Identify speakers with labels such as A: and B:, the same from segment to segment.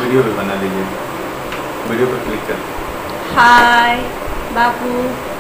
A: Video भी बना लीजिए, वीडियो पर क्लिक कर।
B: हाय बाबू,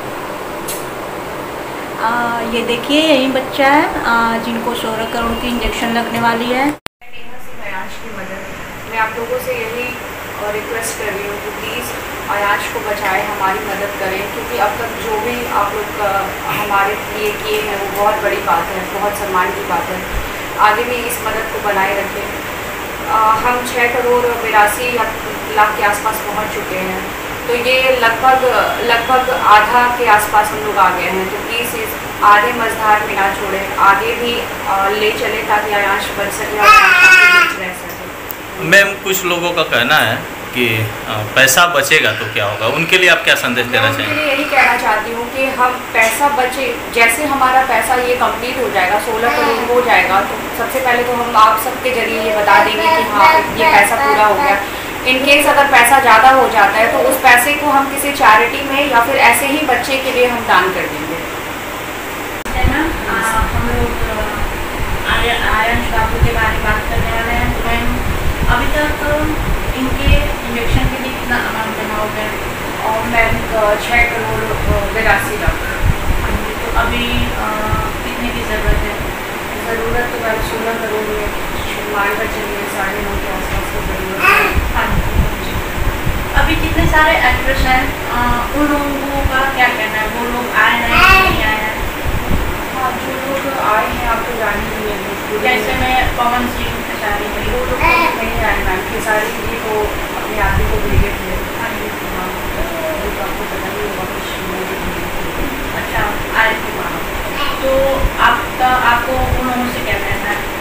B: ये देखिए यही बच्चा है जिनको 16 करोड़ की इंजेक्शन लगने वाली है।
C: अयाश की मदद मैं आप लोगों से यही रिक्वेस्ट कर रही हूँ कि प्लीज़ अयाश को बचाएं, हमारी मदद करें, क्योंकि अब तक जो भी आप लोग हमारे लिए किए हैं वो बहुत बड़ी बात है, बहुत सम्मान की बात है। आगे भी इस मदद को बनाए रखें। हम 6 करोड़ 82 लाख के आसपास पहुँच चुके हैं, तो ये लगभग आधा के आसपास हम लोग आ गए हैं। तो प्लीज़ इस आधे मझधार में ना छोड़ें, आगे भी ले चले ताकि अयाश बच सके और अयाश रह सके।
D: मैम, कुछ लोगों का कहना है कि पैसा बचेगा तो क्या होगा, उनके लिए आप क्या संदेश देना चाहेंगे?
C: उनके लिए यही कहना चाहती हूँ कि हम पैसा बचे, जैसे हमारा पैसा ये कंप्लीट हो जाएगा, 16 करोड़ हो जाएगा, तो सबसे पहले तो हम आप सबके जरिए ये बता देंगे कि हाँ ये पैसा पूरा हो गया। इनकेस अगर पैसा ज़्यादा हो जाता है तो उस पैसे को हम किसी चैरिटी में या फिर ऐसे ही बच्चे के लिए हम दान कर देंगे।
B: है ना, हम लोग आयंश बाबू के बारे में बात करने वाले हैं। तो मैम, अभी तक इनके इंजेक्शन के लिए कितना अमाउंट जमा हो गया?
C: और मैम 6 करोड़ 82 लाख।
B: तो अभी कितने की ज़रूरत है?
C: ज़रूरत तो मैम 16 करोड़ में मान कर चलिए 9.5 के आसपास की ज़रूरत है।
B: हाँ, अभी जितने सारे एक्ट्रेस हैं उन लोगों का क्या कहना है? वो लोग आए नहीं आए हैं?
C: हाँ, जो लोग आए हैं आप तो जान ही नहीं है।
B: जैसे मैं पवन सिंह खेसारी में,
C: वो लोग नहीं आए मैम। खेसारी जी को अपने आदमी को भेजे थे।
B: हाँ जी,
C: हाँ, तो आपको पता नहीं होगा कुछ।
B: अच्छा, आए थे वहाँ। तो आपको उन लोगों से क्या कहना है?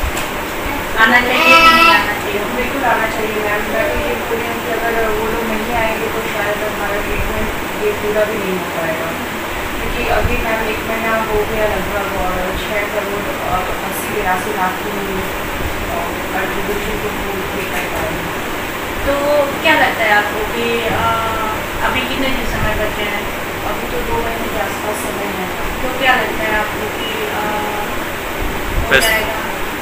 B: आना चाहिए कि नहीं आना चाहिए?
C: बिल्कुल आना चाहिए मैम। मैं तो ये बोल रही हूँ कि अगर वो लोग नहीं आएंगे तो शायद हमारा ट्रीटमेंट ये पूरा भी नहीं हो पाएगा, क्योंकि अभी मैम 1 महीना हो गया लगभग और 6 करोड़ 80-82 लाख की कंट्रीब्यूशन को पूरी कर पाए।
B: तो क्या लगता है आपको कि अभी कितने दिन समय बचे हैं?
C: अभी तो 2 महीने के आसपास समय है।
B: तो क्या लगता है आपको कि हो जाएगा?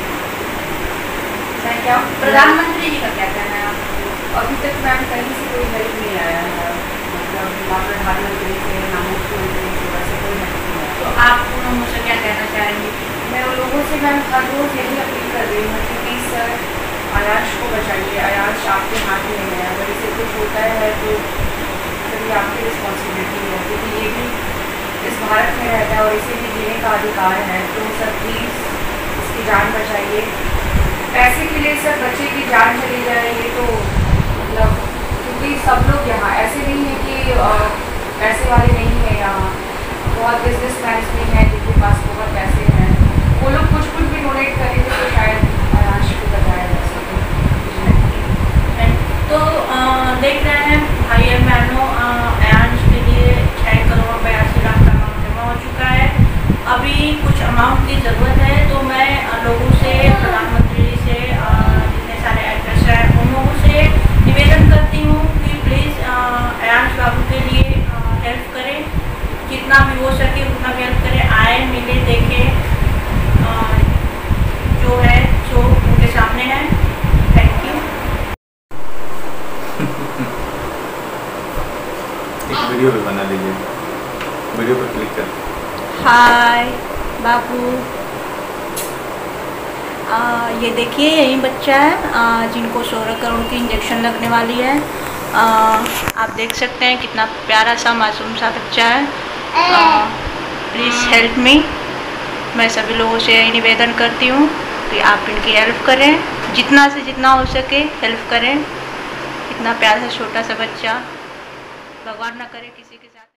C: क्या
B: प्रधानमंत्री जी का क्या कहना है आपको?
C: अभी तक मैम कहीं से कोई हेल्प नहीं आया है, मतलब ना प्रधानमंत्री से ना मुख्यमंत्री से, वैसे कोई हेल्प नहीं आया।
B: तो आप उन लोगों से क्या कहना चाहेंगे?
C: मैं उन लोगों से मैम हर रोज़ यही अपील कर रही हूँ कि प्लीज़ सर अयाश को बचाइए। अयाश आपके हाथ में है, अगर इसे कुछ होता है तो फिर ये आपकी रिस्पॉन्सिबिलिटी है, क्योंकि ये भी इस भारत में रहता है और इसे भी जीने का अधिकार है। तो सर प्लीज़ इसकी जान बचाइए। पैसे के लिए सर बच्चे की जान चली जाए ये तो मतलब, क्योंकि सब लोग यहाँ ऐसे नहीं है कि पैसे वाले नहीं है, यहाँ बहुत बिजनेस मैन भी हैं जिनके पास बहुत पैसे हैं, वो लोग कुछ भी डोनेट करेंगे तो शायद अयाश को बचाया जा सके।
B: तो देख रहे हैं भाई और बहनों, अयाश के लिए 6 करोड़ 82 लाख का अमाउंट जमा हो चुका है। अभी कुछ अमाउंट की ज़रूरत है, तो मैं लोगों से, प्रधानमंत्री से, जितने सारे एक्टर्स हैं उन लोगों से निवेदन करती हूँ कि प्लीज़ अयाश बाबू के लिए हेल्प करें, जितना भी हो सके उतना भी हेल्प करें। आए, मिले, देखें, जो है सो उनके सामने है। Thank you.
A: एक वीडियो भी बना लीजिए, वीडियो पर क्लिक कर।
B: हाय बाबू, ये देखिए यही बच्चा है जिनको 16 करोड़ की इंजेक्शन लगने वाली है। आप देख सकते हैं कितना प्यारा सा मासूम सा बच्चा है। Please help me. मैं सभी लोगों से यही निवेदन करती हूँ कि आप इनकी हेल्प करें, जितना से जितना हो सके हेल्प करें। इतना प्यारा सा छोटा सा बच्चा, भगवान ना करे किसी